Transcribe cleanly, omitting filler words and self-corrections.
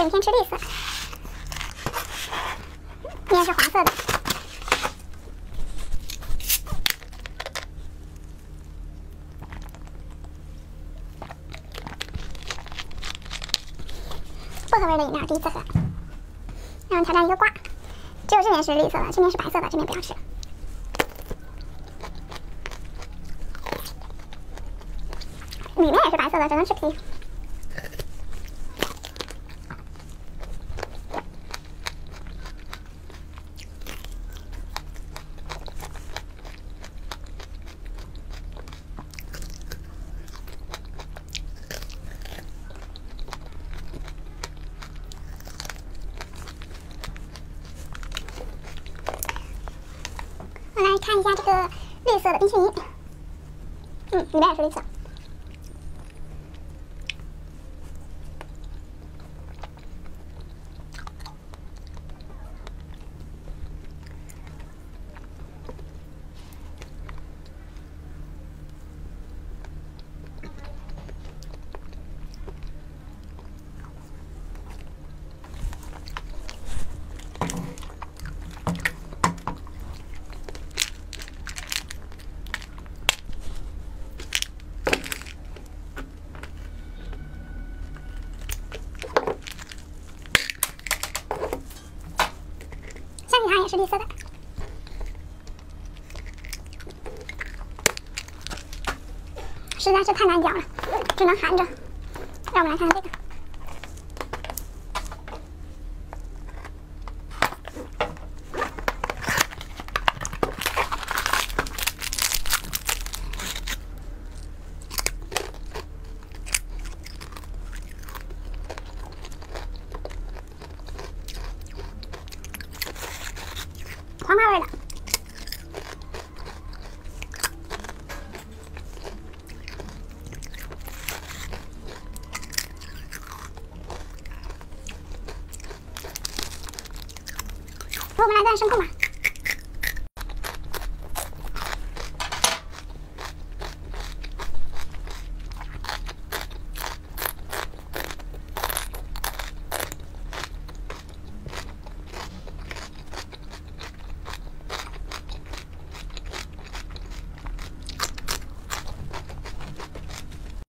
整天吃绿色，面是黄色的。薄荷味的饮料第一次喝，然后挑战一个挂，只有这面是绿色的，这面是白色的，这面不要吃。里面也是白色的，只能吃皮。我来看一下这个绿色的冰淇淋，里面也是绿色。橡皮糖也是绿色的，实在是太难嚼了，只能含着。让我们来看看这个，黄瓜味的。我们来段声控吧。